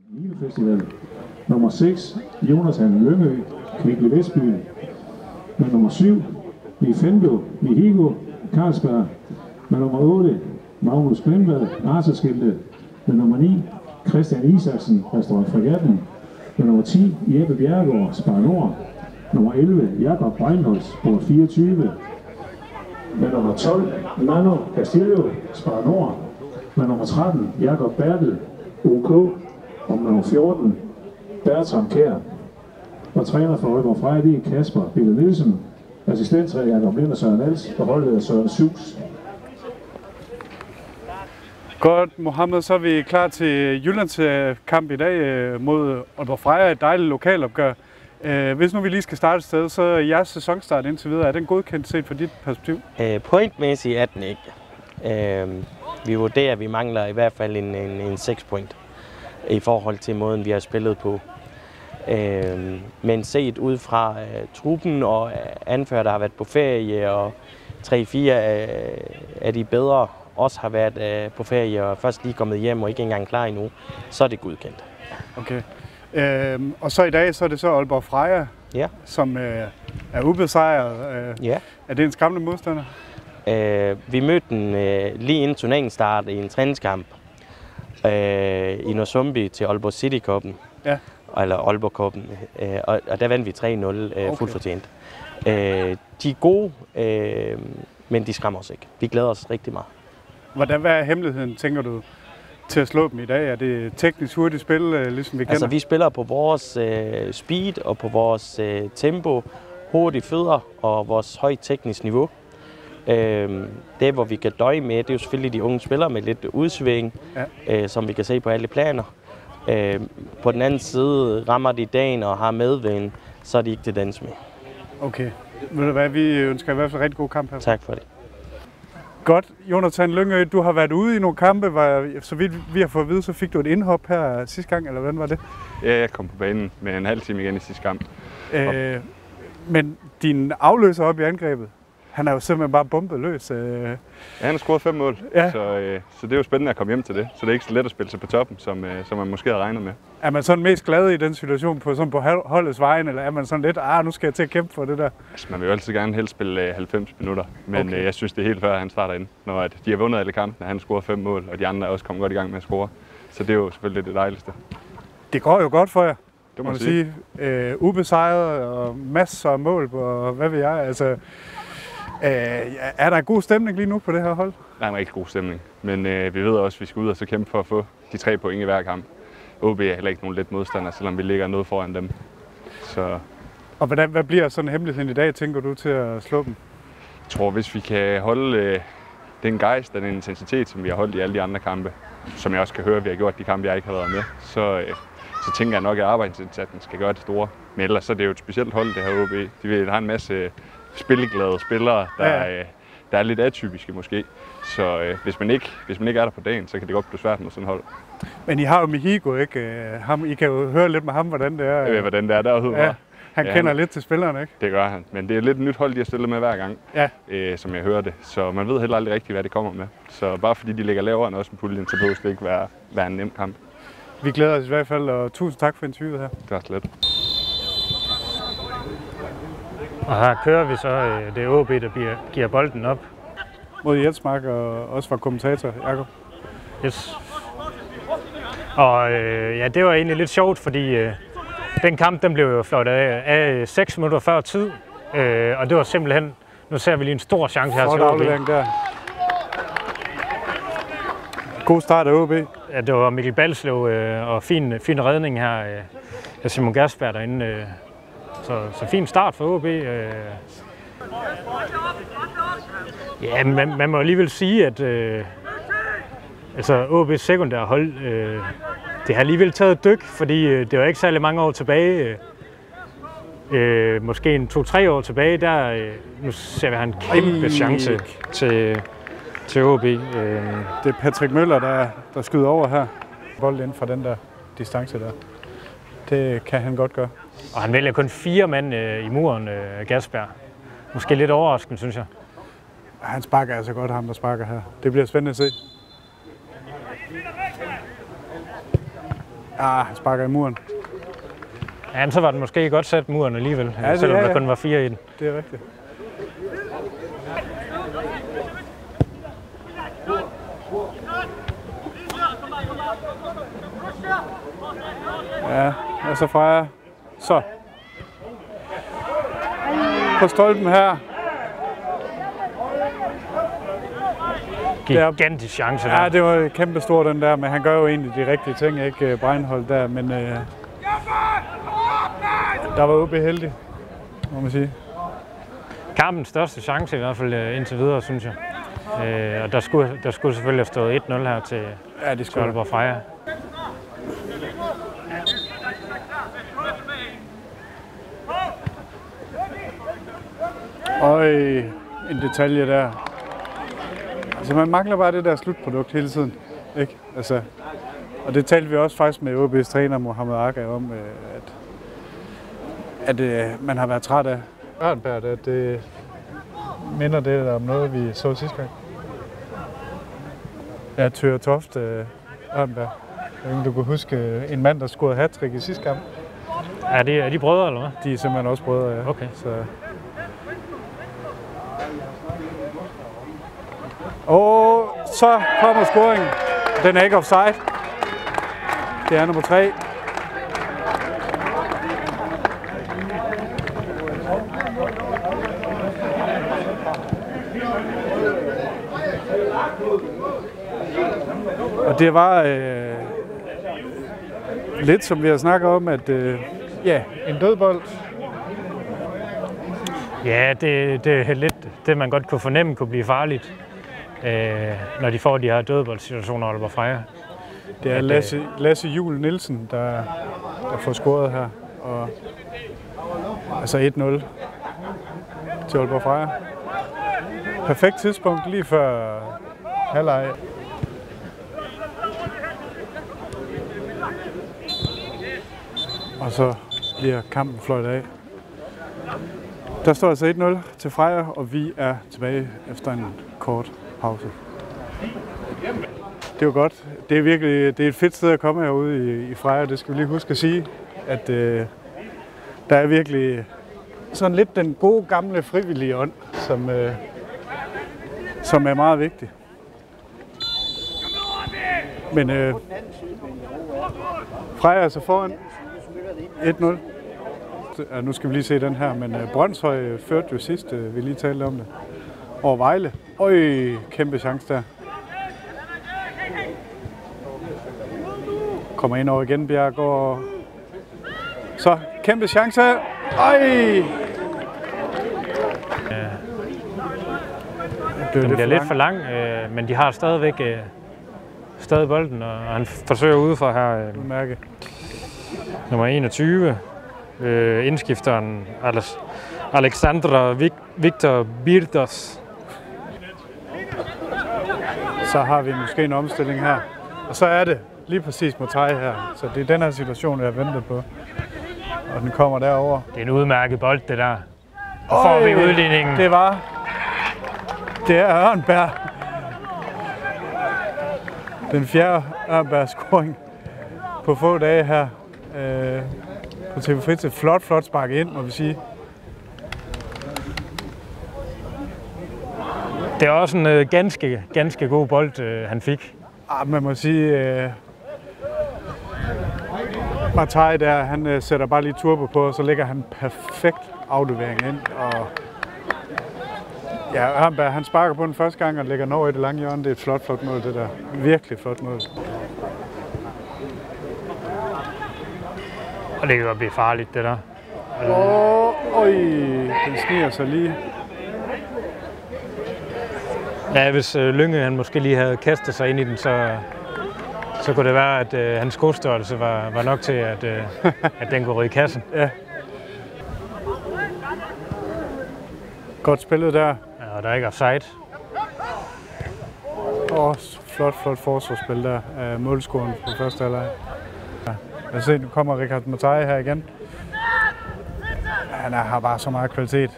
Festival. Nummer 6, Jonathan Lyngø, Kvickly Vestby. Med nummer 7, Nifendo Mihigo, Carlsberg. Med nummer 8, Magnus Grimvad, Arserskilte. Med nummer 9, Christian Isaksen, Restaurant Fregatten. Med nummer 10, Jeppe Bjerregaard, Spar Nord. Nummer 11, Jakob Breinholtz, Bord 24. Med nummer 12, Manu Castillo, Spar Nord. Med nummer 13, Jakob Bertel, OK. Og med nummer 14, Bertram Kjær. Og træner for Aalborg Freja, det er Kasper Bille Nielsen. Assistenttræner Jakob Lind og Søren Als. Og holdet er Søren Sus. Godt, Mohammed, så er vi klar til Jyllands kamp i dag mod Aalborg Freja, et dejligt lokalopgør. Hvis nu vi lige skal starte et sted, så er jeres sæsonstart indtil videre, er den godkendt set fra dit perspektiv? Pointmæssigt er den ikke. Vi vurderer, at vi mangler i hvert fald en 6 point i forhold til måden, vi har spillet på. Men set ud fra truppen og anfører, der har været på ferie, og 3-4 af de bedre også har været på ferie og først lige kommet hjem og ikke engang klar endnu, så er det godkendt. Okay. Og så i dag, så er det så Aalborg Freja, ja, som er ubesejret. Ja. Er det en skræmmende modstander? Vi mødte den lige inden turneringsstart i en træningskamp i Nørresundby til Aalborg City Cup'en, ja, eller Aalborg Cup'en, og der vandt vi 3-0 fuldt fortjent. De er gode, men de skræmmer os ikke. Vi glæder os rigtig meget. Hvad er hemmeligheden, tænker du, til at slå dem i dag? Er det teknisk hurtigt spil, ligesom vi kender? Altså, vi spiller på vores speed og på vores tempo, hurtige fødder og vores højt teknisk niveau. Det, hvor vi kan døje med, det er jo selvfølgelig de unge spillere med lidt udsving, ja, som vi kan se på alle planer. På den anden side rammer de dagen og har medvind, så er de ikke til dans med. Okay. Ved du hvad, vi ønsker i hvert fald rigtig god kamp her. Tak for det. Godt. Jonathan Lyngø, du har været ude i nogle kampe, så vidt vi har fået at vide, så fik du et indhop her sidste gang, eller hvordan var det? Ja, jeg kom på banen med en halv time igen i sidste kamp. Men din afløser op i angrebet, han er jo simpelthen bare bumpet løs. Ja, han har scoret 5 mål, ja, så det er jo spændende at komme hjem til det. Så det er ikke så let at spille sig på toppen, som man måske havde regnet med. Er man sådan mest glad i den situation på holdets vejen, eller er man sådan lidt, nu skal jeg til at kæmpe for det der? Altså, man vil jo altid gerne helst spille 90 minutter, men jeg synes, det er helt før, at han starter ind. Når de har vundet alle kampene, han scorer 5 mål, og de andre er også kommet godt i gang med at score. Så det er jo selvfølgelig det dejligste. Det går jo godt for jer, det må man sige. Ubesejret og masser af mål på, hvad ved jeg, altså... er der god stemning lige nu på det her hold? Der er en rigtig god stemning, men vi ved også, at vi skal ud og så kæmpe for at få de 3 point i hver kamp. OB er heller ikke nogen let modstander, selvom vi ligger noget foran dem. Så... Og hvad bliver sådan hemmeligheden i dag, tænker du, til at slå dem? Jeg tror, hvis vi kan holde den gejst og den intensitet, som vi har holdt i alle de andre kampe, som jeg også kan høre, at vi har gjort de kampe, jeg ikke har været med, så tænker jeg nok, at arbejdsindsatsen skal gøre det store. Men ellers så er det jo et specielt hold, det her OB. De har en masse spilleglade spillere, der er lidt atypiske måske. Så hvis man ikke er der på dagen, så kan det godt blive svært med sådan et hold. Men I har jo Mihigo, ikke? I kan jo høre lidt med ham, hvordan det er. Jeg ved, hvordan det er derude. Ja, han kender lidt til spillerne, ikke? Det gør han. Men det er lidt et nyt hold, de har stillet med hver gang, som jeg hører det. Så man ved heller aldrig rigtigt, hvad det kommer med. Så bare fordi de ligger lavere end også en puljen, så behøver det ikke være en nem kamp. Vi glæder os i hvert fald, og tusind tak for interviewet her. Det var slet. Og her kører vi så, det er OB, der giver bolden op. Mod Jensmark og også var kommentator, Jakob. Yes. Og det var egentlig lidt sjovt, fordi den kamp den blev jo flot af 6 minutter før tid. Og det var simpelthen, nu ser vi lige en stor chance her til OB. Der. God start af OB. Ja, det var Mikkel Balslev og fin redning her af Simon Gersberg derinde. Så fin start for OB. Ja, man må alligevel sige, at OB's sekundære hold, det har alligevel taget et dyk, fordi det var ikke særlig mange år tilbage. Måske en 2-3 år tilbage, nu ser vi en kæmpe chance til OB. Det er Patrick Møller, der skyder over her. Bolden inden fra den der distance der. Det kan han godt gøre. Og han vælger kun 4 mand i muren, Gersberg. Måske lidt overraskende, synes jeg. Han sparker altså godt, ham der sparker her. Det bliver spændende at se. Han sparker i muren. Ja, så var den måske godt sat muren alligevel, selvom der kun var 4 i den. Det er rigtigt. Ja, og så Freja. Så. På stolpen her. Gigantisk chance der. Ja, det var kæmpe stor den der, men han gør jo egentlig de rigtige ting, ikke Breinholt der, men der var OB heldig, må man sige. Kampens største chance i hvert fald indtil videre, synes jeg. Og der skulle selvfølgelig have stået 1-0 her til Aalborg Freja. Øj, en detalje der. Altså man mangler bare det der slutprodukt hele tiden, ikke? Altså, og det talte vi også faktisk med OB's træner Mohamed Aga om, at man har været træt af Ørnberg, at det minder det om noget, vi så sidste gang. Ja, Thøger Toft Ørnberg. Du kunne huske en mand, der scorede hat-trick i sidste kamp. Er de brødre, eller hvad? De er simpelthen også brødre, ja. Okay. Så. Og så kommer scoringen. Den er ikke offside. Det er nummer 3. Og det var lidt som vi har snakket om, at en dødbold. Ja, det er lidt det, man godt kunne fornemme kunne blive farligt, når de får de her dødboldsituationer, Aalborg Freja. Det er Lasse Juhl Nielsen, der får scoret her. Og, altså 1-0 til Aalborg Freja. Perfekt tidspunkt lige før halvleg. Og så bliver kampen fløjtet af. Der står altså 1-0 til Freja, og vi er tilbage efter en kort pause. Det var godt. Det er virkelig et fedt sted at komme herude i Freja. Det skal vi lige huske at sige, at der er virkelig sådan lidt den gode gamle frivillige ånd, som er meget vigtig. Men Freja er så foran 1-0. Ja, nu skal vi lige se den her, men Brønshøj førte jo sidst, vi lige talte om det, over Vejle. Øj, kæmpe chance der. Kommer ind over igen, Bjergård. Så, kæmpe chance. Øj! Den bliver lidt for lang, men de har stadigvæk stadig bolden, og han forsøger udefra her. Nummer 21. Indskifteren Alexandra Victor Birdos. Så har vi måske en omstilling her. Og så er det lige præcis Motai her. Så det er den her situation, jeg har ventet på. Og den kommer derover. Det er en udmærket bold, det der. Og får vi udligningen. Det er Ørnberg. Den 4. Ørnberg-scoring på få dage her. På TV Fritid. Flot sparket ind, må vi sige. Det er også en ganske god bold, han fik. Man må sige, Matai der, han sætter bare lige turbo på, og så lægger han perfekt aflevering ind. Og ja, Ørnberg, han sparker på den første gang og lægger den over i det lange hjørne. Det er et flot mål, det der. Virkelig flot mål. Og det kan godt blive farligt, det der. Den sniger sig lige. Ja, hvis Lynge han måske lige havde kastet sig ind i den, så kunne det være, at hans skostørrelse var nok til, at den kunne ryge i kassen. Ja. Godt spillet der. Ja, og der er ikke offside. Flot forsvarsspil der af målscoren på første halvleg. Jeg ser, nu kommer Richard Matai her igen. Han har bare så meget kvalitet.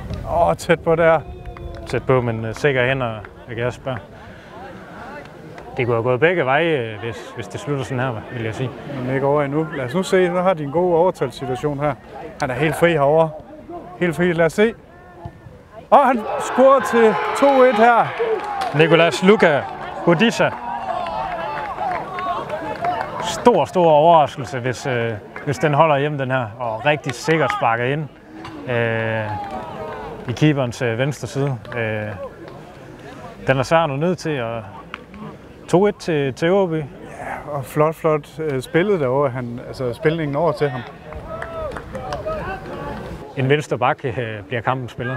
Tæt på der. Tæt på, men sikre hænder af Gasper. det kunne have gået begge veje, hvis det slutter sådan her, vil jeg sige. Men ikke over endnu. Lad os nu se, nu har de en god overtalssituation her. Han er helt fri herovre. Helt fri, lad os se. Og han scorer til 2-1 her. Nicolas Luka Bodica. Stor overraskelse, hvis den holder hjemme, den her. Og rigtig sikkert sparker ind i keeperens venstre side. Den er svær at nå ned til, og 2-1 til OB. Ja, og flot spillet derovre. Altså spilningen over til ham. En venstre bak bliver kampens spiller.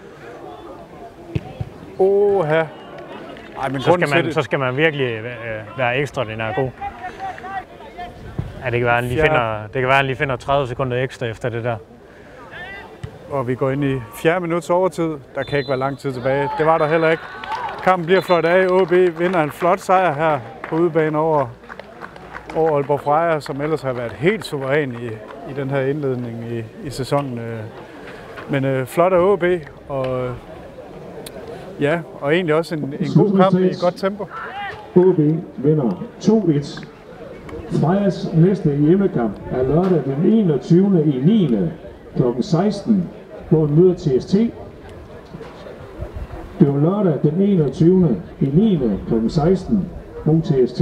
Ej, men så skal man virkelig være ekstraordinær god. Ja, det kan være, at han lige finder 30 sekunder ekstra efter det der. Og vi går ind i 4. minuts overtid. Der kan ikke være lang tid tilbage. Det var der heller ikke. Kampen bliver flot af. OB vinder en flot sejr her på udebane over Aalborg Freja, som ellers har været helt suveræn i den her indledning i sæsonen. Men flot af OB, og ja, og egentlig også en god kamp i godt tempo. OB vinder 2-1. Frejas næste hjemmekamp er lørdag den 21. i 9. kl. 16, hvor den møder TST. Det var lørdag den 21. i 9. kl. 16 mod TST.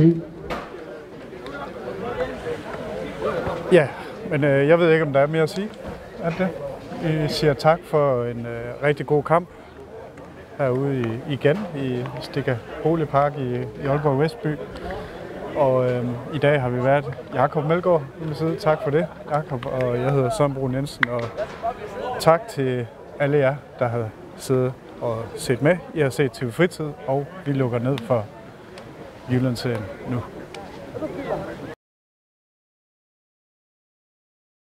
Ja, men jeg ved ikke, om der er mere at sige. Er det? Vi siger tak for en rigtig god kamp herude igen i Stikker Boligpark i Aalborg Vestby. Og i dag har vi været Jakob Melgaard i min side. Tak for det, Jakob, og jeg hedder Søren Brun Jensen. Og tak til alle jer, der har siddet og set med. I har set TV Fritid, og vi lukker ned for Jyllandsserien nu.